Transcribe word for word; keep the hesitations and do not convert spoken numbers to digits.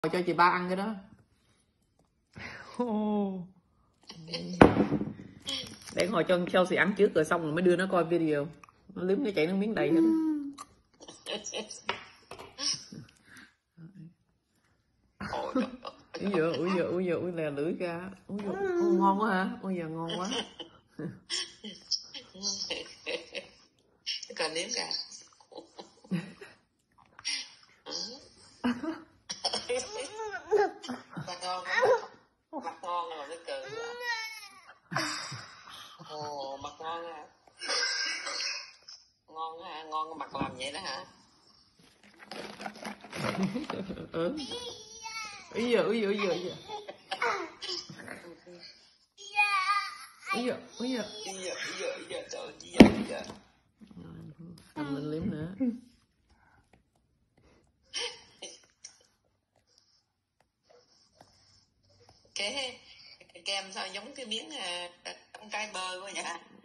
cho chị ba ăn cái đó. Để hồi cho Chelsea ăn trước rồi xong rồi mới đưa nó coi video. Nó liếm cái chảy nước miếng đầy hết. Úi giời, úi giời, úi giời, úi lè lưỡi ra. Úi giời, ôi, ngon quá hả? Ôi giời, ngon quá. Còn nếm cả. Mặt ngon mặt ngon rồi mới cười. Ồ, mặt ngon à. Ngon hả? Ngon mặt làm vậy đó hả? Ừ. Úi giời, úi giời, úi giời, úi giời. Úi giời, úi giời. Úi giời, úi giời, úi giời, trời ơi, úi giời, úi giời. Cầm lên liếm nữa. Cái kem sao giống cái miếng con trai bơ quá vậy?